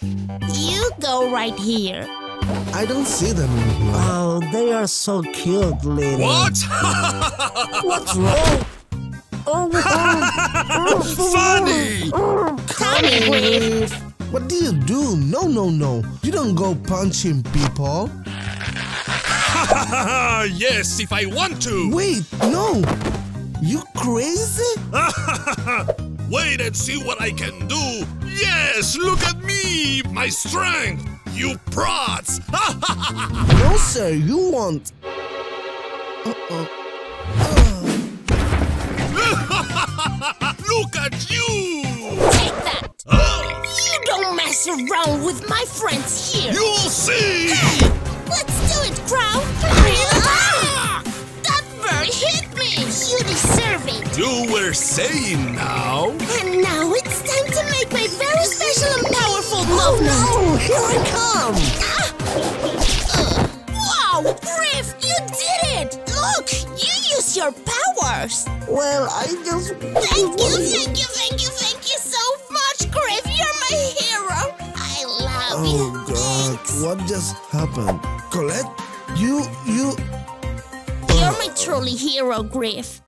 You go right here. I don't see them in here. Oh, they are so cute, little. What? What's wrong? Funny! Come here, Griff. What do you do? No, no, no. You don't go punching people. Yes, if I want to. Wait, no. You crazy? Wait and see what I can do. Yes, look at me, my strength. You prods. No, sir, you won't. Look at you. Take that. You don't mess around with my friends here. You'll see. Hey, let's do it, crowd. That bird hit me. You deserve it. You were saying now. And now it's time to make my very special and powerful movement. Oh, here I come. Wow, Griff, you did it. Look, you use your powers. Well, I just... Thank you so much, Griff. You're my hero. I love you. Oh, God. Thanks. What just happened? Colette, you... You're my truly hero, Griff.